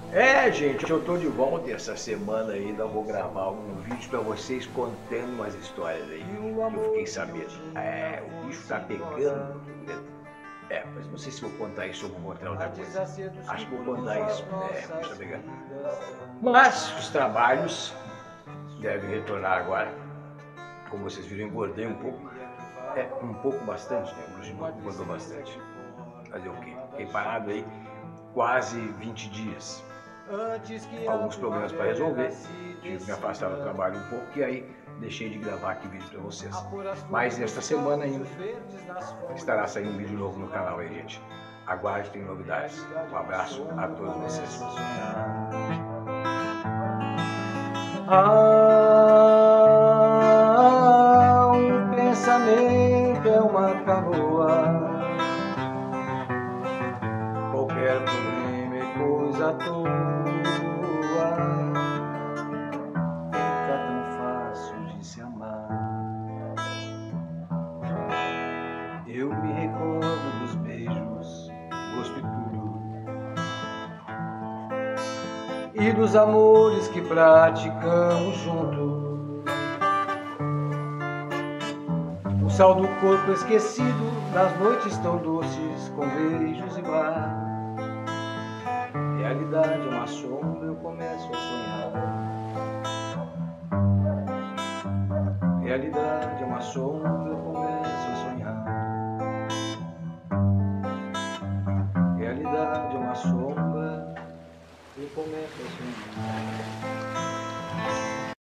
É, gente, eu tô de volta essa semana aí, ainda vou gravar algum vídeo pra vocês contando umas histórias aí que eu fiquei sabendo. É, o bicho tá pegando no Rio Grande. É, mas não sei se vou contar isso ou vou contar outra coisa. Acho que vou contar isso, o bicho tá pegando. Mas os trabalhos devem retornar agora. Como vocês viram, eu engordei um pouco. É, um pouco bastante, né? O Bruce engordou bastante. Fazer o quê? Fiquei parado aí quase 20 dias. Alguns problemas para resolver, tive que me afastar do trabalho um pouco e aí deixei de gravar aqui vídeo para vocês. Mas nesta semana ainda estará saindo um vídeo novo no canal aí, gente. Aguarde, tem novidades. Um abraço a todos vocês. Um pensamento é uma canoa, qualquer problema é coisa à toa. Fica tão fácil de se amar. Eu me recordo dos beijos, gosto e tudo, e dos amores que praticamos juntos. O sal do corpo esquecido, das noites tão doces, com beijos e bar. Realidade é uma sombra, eu começo a sonhar. Realidade é uma sombra, eu começo a sonhar. Realidade é uma sombra, eu começo a sonhar.